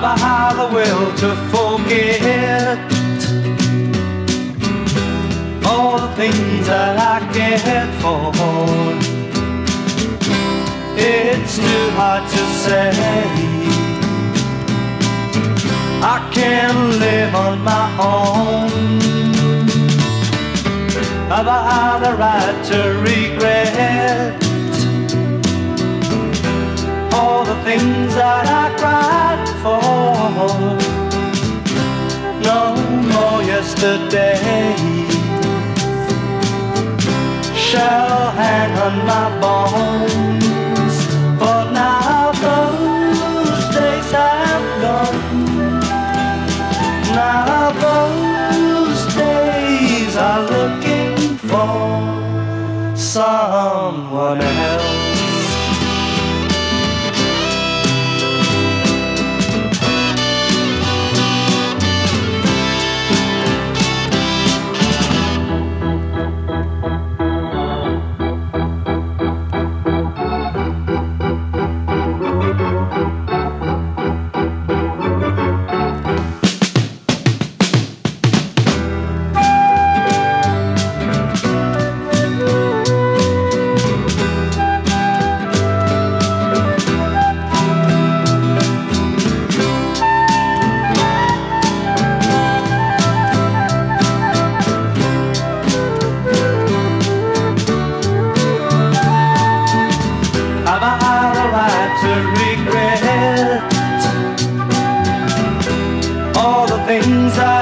Have I had the will to forget all the things that I cared for? It's too hard to say. I can't live on my own. Have I had the right to regret all the things that I cried for? No more yesterdays shall hang on my bones, for now those days have gone. Now those days are looking for someone else. Have I had the right to regret all the things I